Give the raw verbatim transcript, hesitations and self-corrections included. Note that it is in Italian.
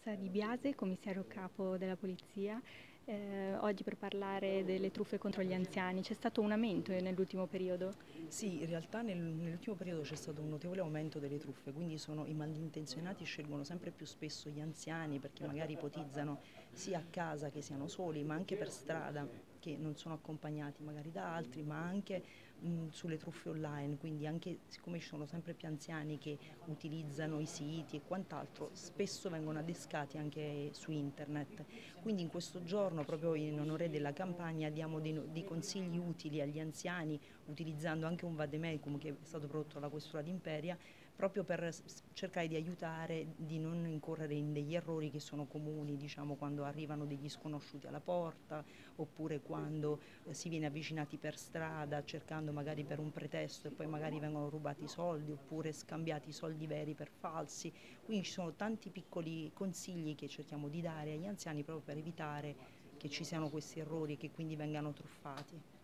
Vanessa Di Biase, commissario capo della Polizia, eh, oggi per parlare delle truffe contro gli anziani. C'è stato un aumento nell'ultimo periodo? Sì, in realtà nel- nell'ultimo periodo c'è stato un notevole aumento delle truffe, quindi sono, i malintenzionati scelgono sempre più spesso gli anziani perché magari ipotizzano sia a casa che siano soli, ma anche per strada, che non sono accompagnati magari da altri, ma anche mh, sulle truffe online, quindi anche siccome ci sono sempre più anziani che utilizzano i siti e quant'altro, spesso vengono adescati anche su internet. Quindi in questo giorno, proprio in onore della campagna, diamo dei, no- dei consigli utili agli anziani utilizzando anche un vademecum che è stato prodotto dalla Questura di Imperia, proprio per s- cercare di aiutare, di non incorrere in degli errori che sono comuni, diciamo, quando arrivano degli sconosciuti alla porta, oppure quando eh, si viene avvicinati per strada cercando magari per un pretesto e poi magari vengono rubati i soldi, oppure scambiati i soldi veri per falsi. Quindi ci sono tanti piccoli consigli che cerchiamo di dare agli anziani proprio per evitare che ci siano questi errori e che quindi vengano truffati.